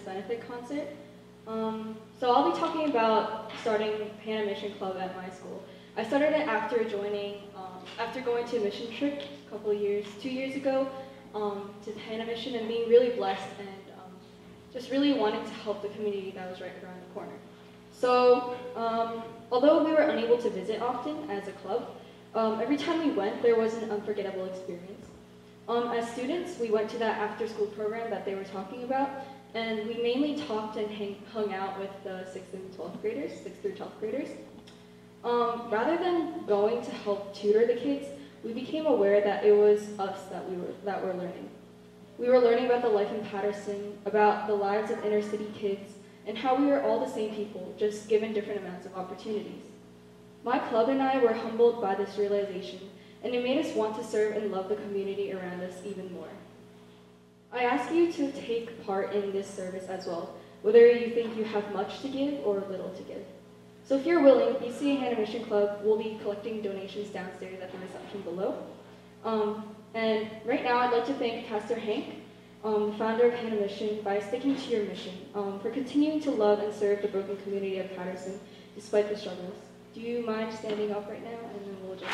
benefit concert. So I'll be talking about starting Hannah Mission Club at my school. I started it after going to a mission trip a couple of years, 2 years ago, to Hannah Mission and being really blessed and just really wanting to help the community that was right around the corner. So although we were unable to visit often as a club, every time we went, there was an unforgettable experience. As students, we went to that after-school program that they were talking about, and we mainly talked and hung out with the 6th and 12th graders, 6th through 12th graders. Rather than going to help tutor the kids, we became aware that it was us that were learning. We were learning about the life in Patterson, about the lives of inner city kids, and how we were all the same people, just given different amounts of opportunities. My club and I were humbled by this realization, and it made us want to serve and love the community around us even more. I ask you to take part in this service as well, whether you think you have much to give or little to give. So if you're willing, BCA Hannah Mission Club will be collecting donations downstairs at the reception below. And right now I'd like to thank Pastor Hank, the founder of Hannah Mission, by sticking to your mission, for continuing to love and serve the broken community of Patterson despite the struggles. Do you mind standing up right now, and then we'll just...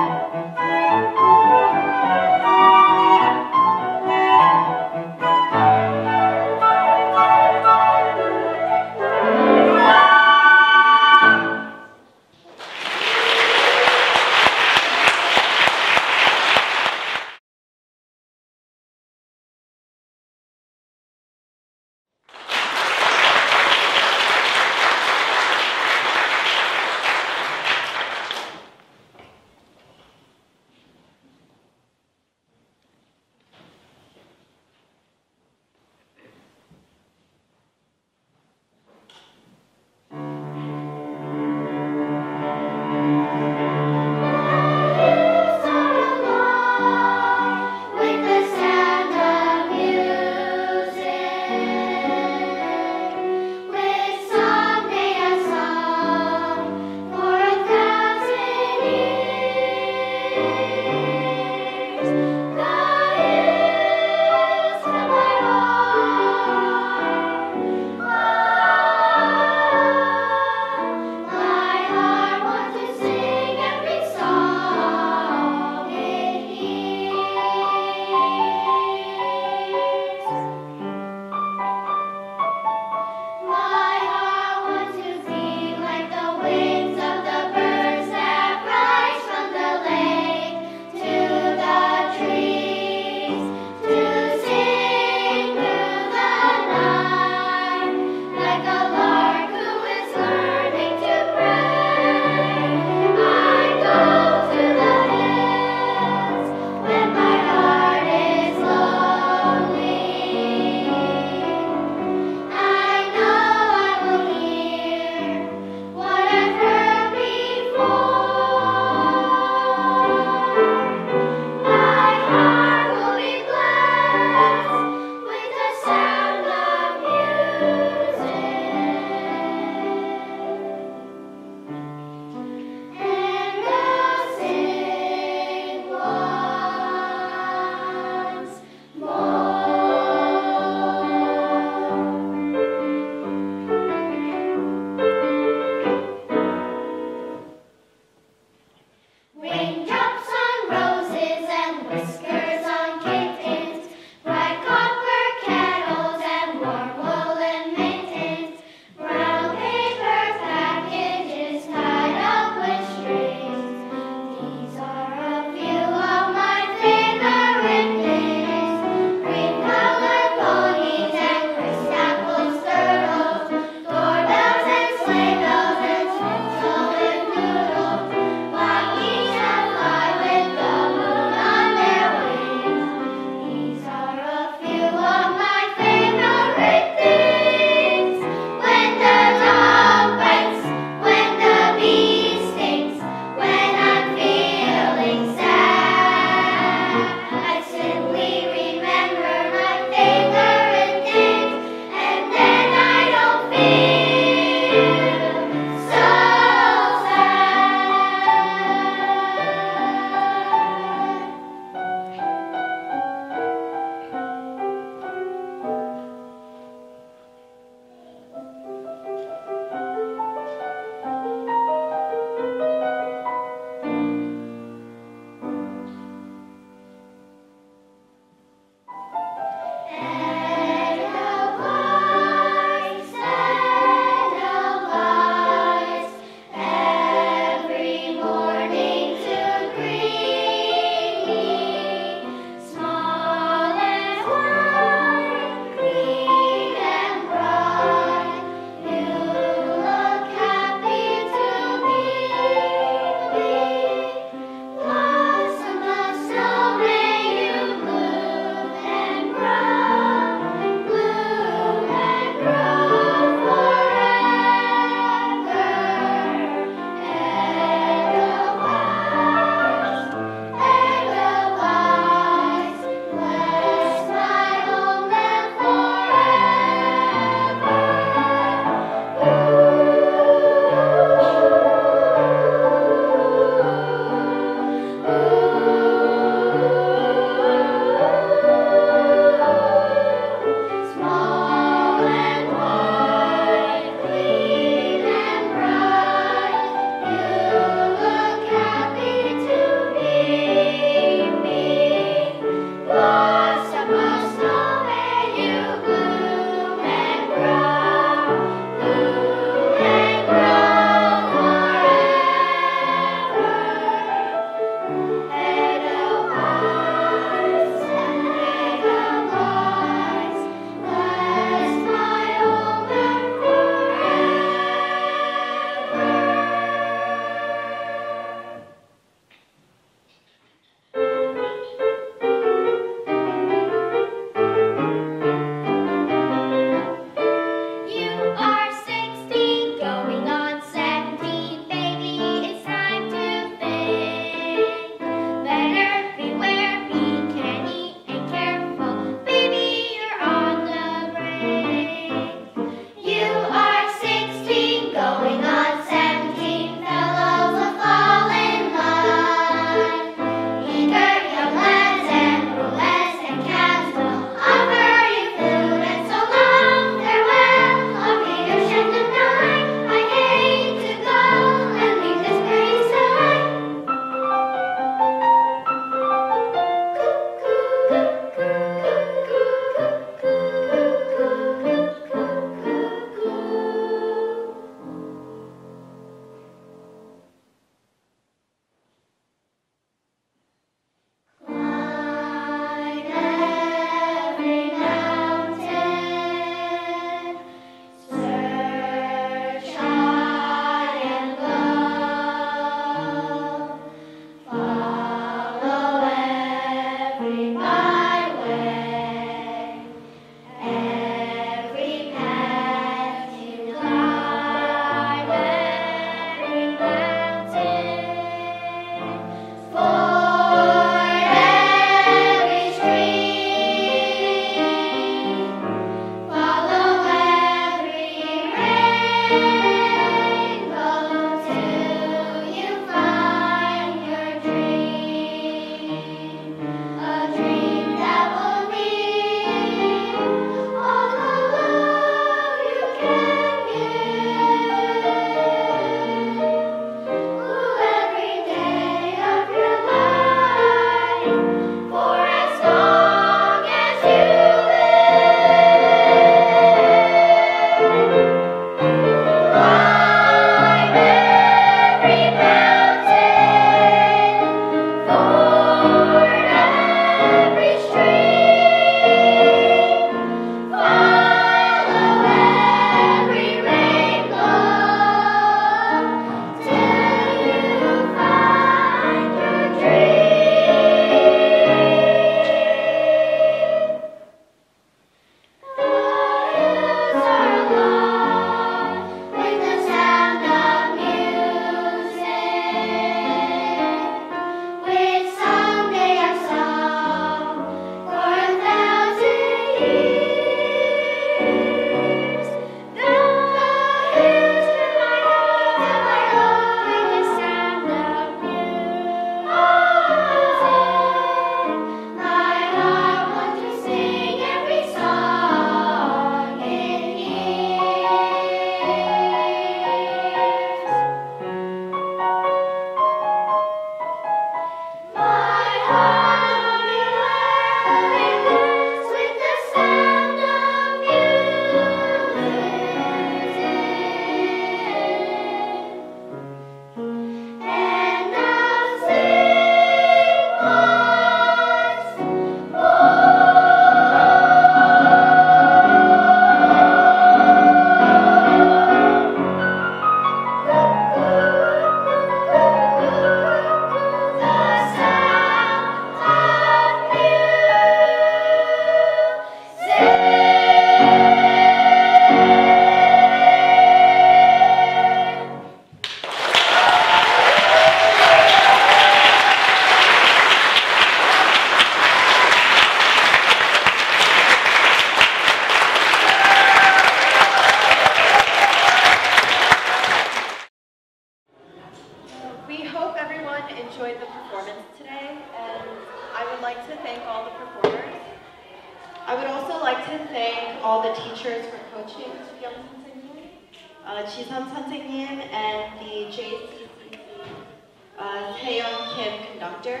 performance today, and I would like to thank all the performers. I would also like to thank all the teachers for coaching, Subyung 선생님, Jisun 선생님, and the JCCC Taeyeon Kim conductor.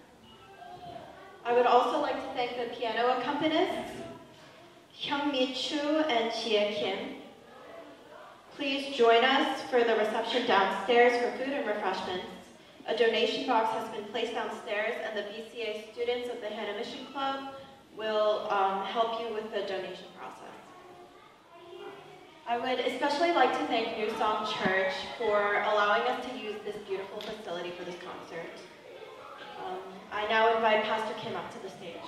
I would also like to thank the piano accompanists, Hyungmi Chu and Chie Kim. Please join us for the reception downstairs for food and refreshments. A donation box has been placed downstairs, and the BCA students of the Hana Mission Club will help you with the donation process. I would especially like to thank New Song Church for allowing us to use this beautiful facility for this concert. I now invite Pastor Kim up to the stage.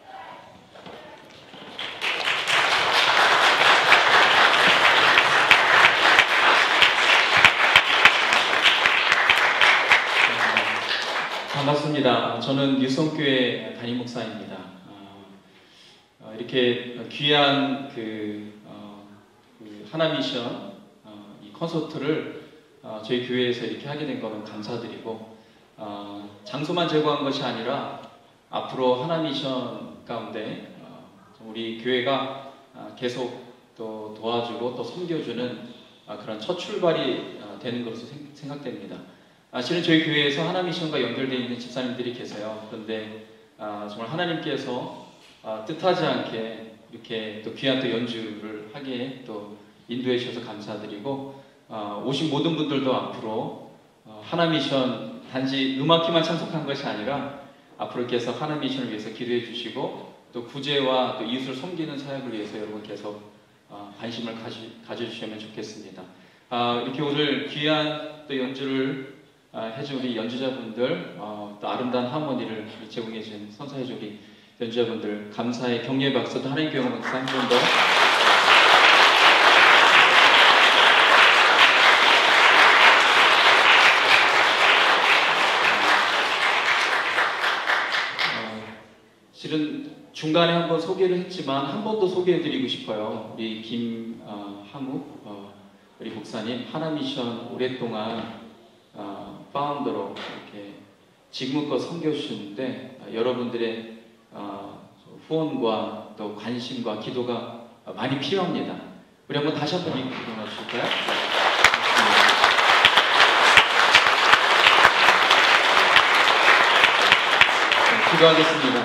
반갑습니다. 저는 뉴성교회 담임 목사입니다. 이렇게 귀한 그 하나미션 이 콘서트를 저희 교회에서 이렇게 하게 된 거는 감사드리고, 장소만 제공한 것이 아니라 앞으로 하나미션 가운데 우리 교회가 계속 또 도와주고 또 섬겨주는 그런 첫 출발이 되는 것으로 생각됩니다. 실은 저희 교회에서 하나미션과 연결되어 있는 집사님들이 계세요. 그런데 정말 하나님께서 뜻하지 않게 이렇게 또 귀한 또 연주를 하기에 또 인도해 주셔서 감사드리고, 오신 모든 분들도 앞으로 하나미션 단지 음악회만 참석한 것이 아니라 앞으로 계속 하나미션을 위해서 기도해 주시고, 또 구제와 또 이웃을 섬기는 사역을 위해서 여러분 계속 관심을 가져주시면 좋겠습니다. 이렇게 오늘 귀한 또 연주를 해준 우리 연주자분들, 또 아름다운 하모니를 제공해준 선사해준 우리 연주자분들 감사의 격려의 박수, 또 하나님 교회 박수 한 번 더. 실은 중간에 한번 소개를 했지만 한 번 더 소개해드리고 싶어요. 우리 김항욱 우리 목사님, 하나미션 오랫동안 파운더로 이렇게 지금껏 섬겨주시는데, 여러분들의 후원과 또 관심과 기도가 많이 필요합니다. 우리 한번 다시 한번 일어나 주실까요? 기도하겠습니다.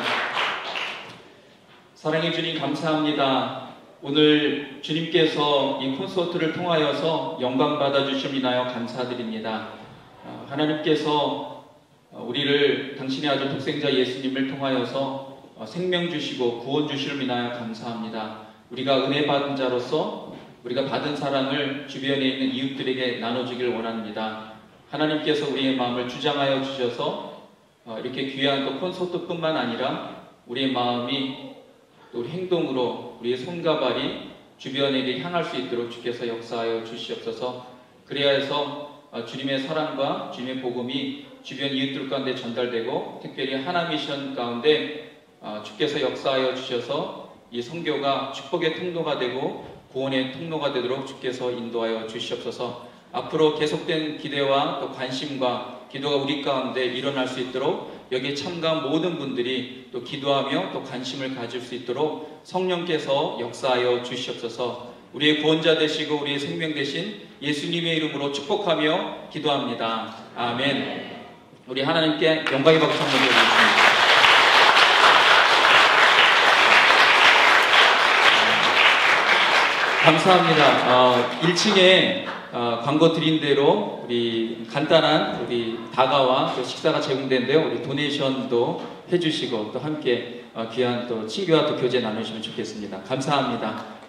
사랑해 주님 감사합니다. 오늘 주님께서 이 콘서트를 통하여서 영광 받아 주심이나요 감사드립니다. 하나님께서 우리를 당신의 아들 독생자 예수님을 통하여서 생명 주시고 구원 주심을 인하여 감사합니다. 우리가 은혜 받은 자로서 우리가 받은 사랑을 주변에 있는 이웃들에게 나눠주길 원합니다. 하나님께서 우리의 마음을 주장하여 주셔서 이렇게 귀한 또 콘서트뿐만 아니라 우리의 마음이 또 우리 행동으로 우리의 손과 발이 주변에게 향할 수 있도록 주께서 역사하여 주시옵소서. 그래야 해서 주님의 사랑과 주님의 복음이 주변 이웃들 가운데 전달되고, 특별히 하나미션 가운데 주께서 역사하여 주셔서 이 선교가 축복의 통로가 되고 구원의 통로가 되도록 주께서 인도하여 주시옵소서. 앞으로 계속된 기대와 또 관심과 기도가 우리 가운데 일어날 수 있도록, 여기에 참가한 모든 분들이 또 기도하며 또 관심을 가질 수 있도록 성령께서 역사하여 주시옵소서. 우리의 구원자 되시고 우리의 생명 되신 예수님의 이름으로 축복하며 기도합니다. 아멘. 우리 하나님께 영광의 박수 한번 드리겠습니다. 감사합니다. 1층에 광고 드린 대로 우리 간단한 우리 다가와 또 식사가 제공된데요. 우리 도네이션도 해주시고 또 함께 귀한 또 친교와 또 교제 나누시면 좋겠습니다. 감사합니다.